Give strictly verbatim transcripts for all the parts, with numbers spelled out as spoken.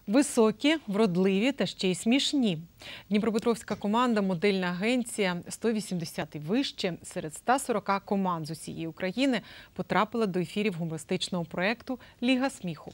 Високі, вродливі та ще й смішні. Дніпропетровська команда «Модельна агенція сто вісімдесят і вище» серед ста сорока команд з усієї України потрапила до ефірів гумористичного проєкту «Ліга сміху».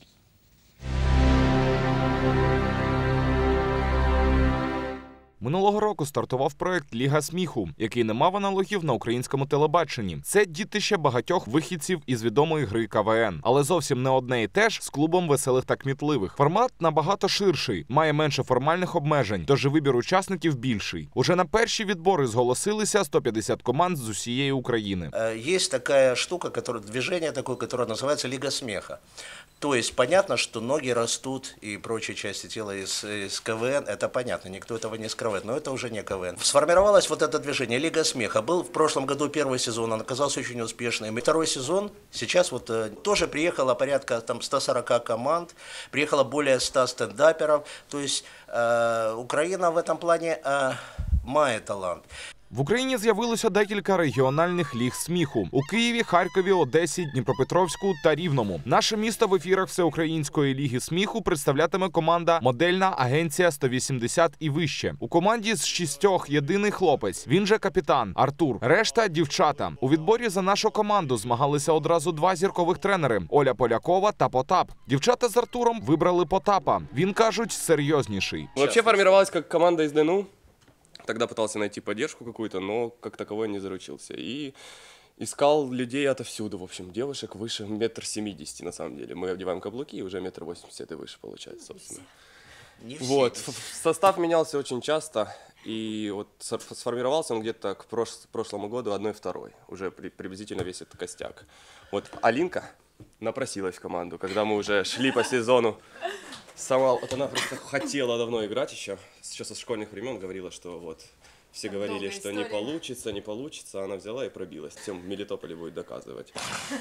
Минулого року стартував проект «Ліга сміху», який не мав аналогів на українському телебаченні. Це дітище багатьох вихідців із відомої гри ка ве ен. Але зовсім не одне і те ж з клубом веселих та кмітливих. Формат набагато ширший, має менше формальних обмежень, тож і вибір учасників більший. Уже на перші відбори зголосилися сто п'ятдесят команд з усієї України. Є така штука, движение такое, которое называется «Лига смеха». То есть понятно, что ноги растут и прочие части тела из, из ка вэ эн, это понятно, никто этого не скрывает, но это уже не ка вэ эн. Сформировалось вот это движение «Лига смеха». Был в прошлом году первый сезон, он оказался очень успешным. И второй сезон, сейчас вот тоже приехало порядка там ста сорока команд, приехало более ста стендаперов, то есть э, Украина в этом плане э, має талант. В Україні з'явилося декілька регіональних ліг сміху – у Києві, Харкові, Одесі, Дніпропетровську та Рівному. Наше місто в ефірах Всеукраїнської ліги сміху представлятиме команда «Модельна агенція сто вісімдесят і вище». У команді з шістьох єдиний хлопець, він же капітан Артур. Решта – дівчата. У відборі за нашу команду змагалися одразу два зіркових тренери – Оля Полякова та Потап. Дівчата з Артуром вибрали Потапа. Він, кажуть, серйозніший. Взагалі формувалася як команда із ДНУ. Тогда пытался найти поддержку какую-то, но как таковой не заручился. И искал людей отовсюду, в общем, девушек выше метр семидесяти на самом деле. Мы одеваем каблуки, и уже метр восемьдесят и выше получается, собственно. Не все, вот, не все. Состав менялся очень часто, и вот сформировался он где-то к прош прошлому году одной-второй. Уже при приблизительно весь этот костяк. Вот Алинка напросилась в команду, когда мы уже шли по сезону. Сама, вот она просто хотела давно играть еще, еще со школьных времен говорила, что вот все так говорили, что история. не получится, не получится, она взяла и пробилась. Всем в Мелитополе будет доказывать.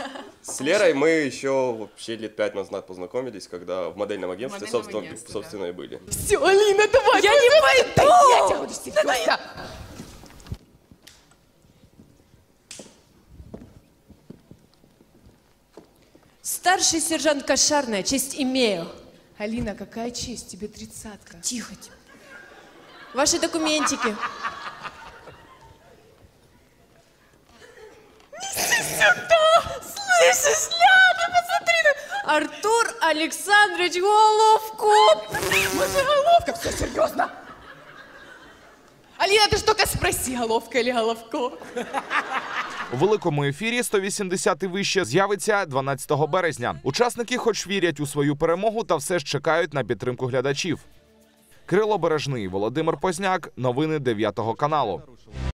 С Лерой мы еще вообще лет пять назад познакомились, когда в модельном агентстве, в модельном собственно, агентстве, собственно, да. и были. Все, Алина, давай! Я не пойду! Я тебя буду серьезно! Старший сержант Кошарная, честь имею. Алина, какая честь, тебе тридцатка. Тихо. Ваши документики. Неси сюда! Слышишь, Ляна, посмотри на... Артур Александрович Головко! Боже, Головка, все серьезно! Алина, ты ж только спроси, Головка или Головко? У великому ефірі сто вісімдесят і вище з'явиться дванадцятого березня. Учасники хоч вірять у свою перемогу, та все ж чекають на підтримку глядачів. Кирило Бережний, Володимир Позняк. Новини дев'ятого каналу.